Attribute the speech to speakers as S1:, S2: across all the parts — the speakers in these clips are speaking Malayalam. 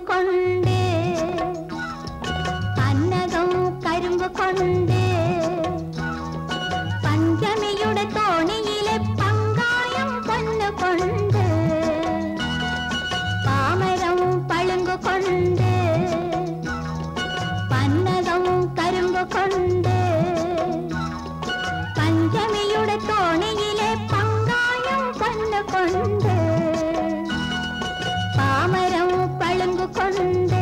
S1: കൊണ്ട് പന്നകം കരിമ്പ് കൊണ്ട് പഞ്ചമിയുടെ തോണിയിലെ പങ്കായം പൊന്നുകൊണ്ട് പാമരം പളുങ്കു കൊണ്ട് പന്നകം കരിമ്പ് കൊണ്ട് പഞ്ചമിയുടെ തോണിയിലെ പങ്കായം പൊന്നുകൊണ്ട് പാമരം പളുങ്കു കൊണ്ട്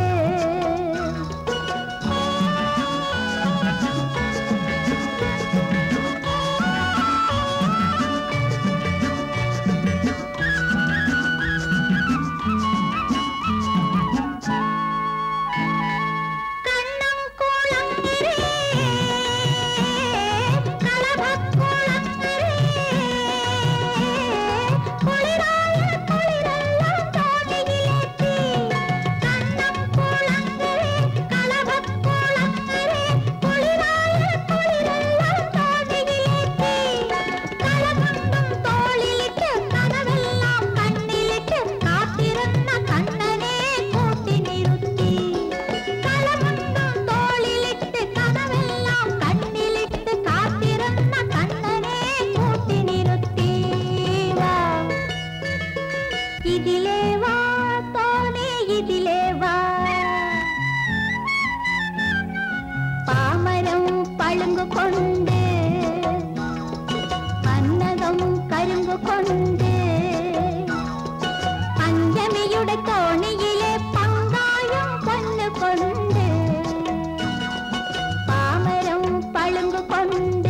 S1: പാമരം പളുങ്കു കൊണ്ട് പന്നകം കരിമ്പു കൊണ്ട് പഞ്ചമിയുടെ തോണിയിലെ പങ്കായം പൊന്നുകൊണ്ട് പാമരം പളുങ്കു കൊണ്ട്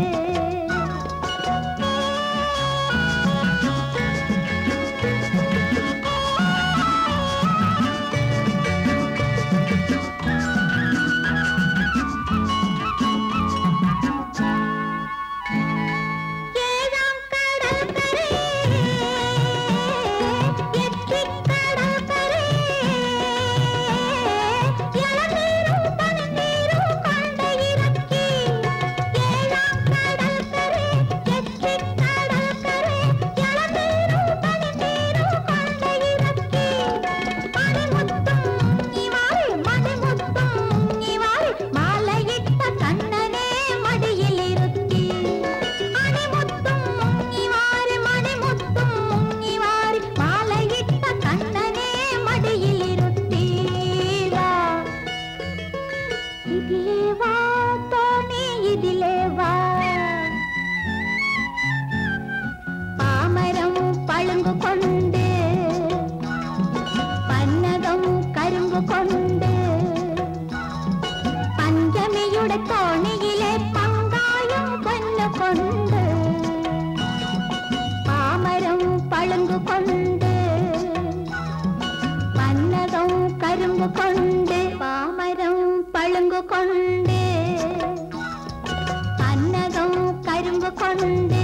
S1: പാമരം പളുങ്കു കൊണ്ട് പന്നകം കരിമ്പു കൊണ്ട് പഞ്ചമിയുടെ തോണിയിലെ പങ്കായം പൊന്നുകൊണ്ട് പാമരം പളുങ്കു കൊണ്ട് പന്നകം കരിമ്പു കൊണ്ട് പാമരം പളുങ്കു കൊണ്ട് പന്നകം കരിമ്പു കൊണ്ട്